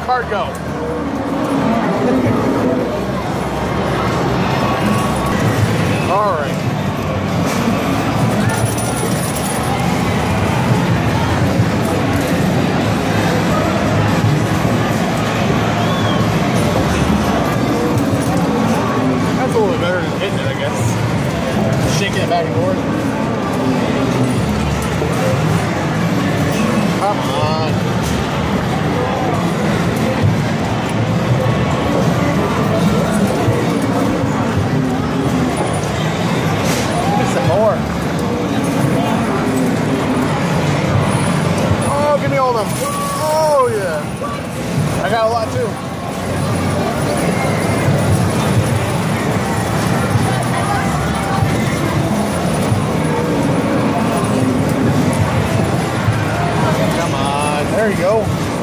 cart go? All right. That's a little bit better than hitting it, I guess. Shaking it back and forth. Come on. Some more. Oh, give me all of them. Oh, yeah. I got a lot too. Come on. There you go.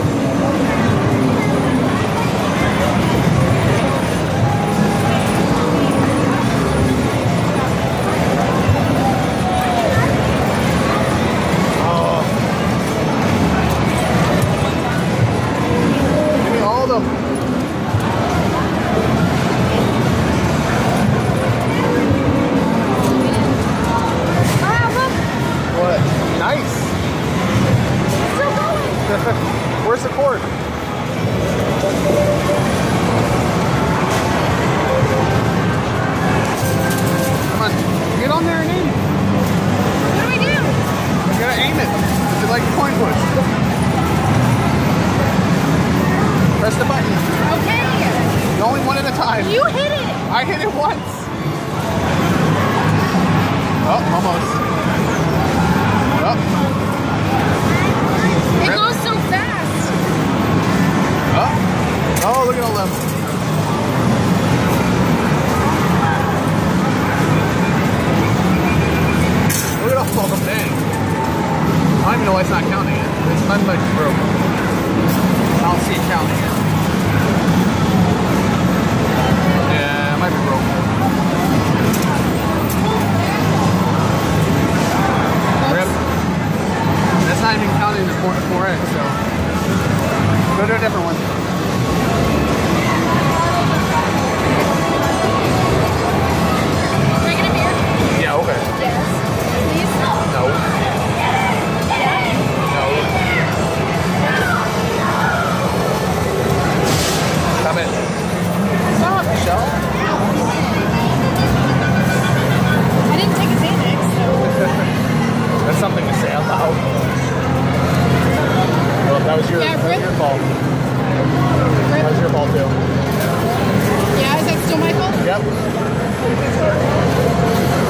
Where's the cord? Come on, get on there and aim it. What do I do? You gotta aim it. Is it like a coin push? Press the button. Okay. Only one at a time. You hit it. I hit it once. Oh, almost. Oh. It goes so fast. Oh, oh, look at all them. Look at all of them, dang. I don't even know why it's not counting it. It's not much broke. I don't see it counting it. Yeah, it might be broke. Rip. That's not even counting the 4X, so go to a different one. Can I get a beer? Yeah, okay. Yes. Please? No. Yeah. No. Stop it. Stop, Michelle. I didn't take a Xanax, so. That's something to say out loud. Well, that was your, Yeah, that was your fault. That was your fault too. Yeah, is that still my fault? Yep.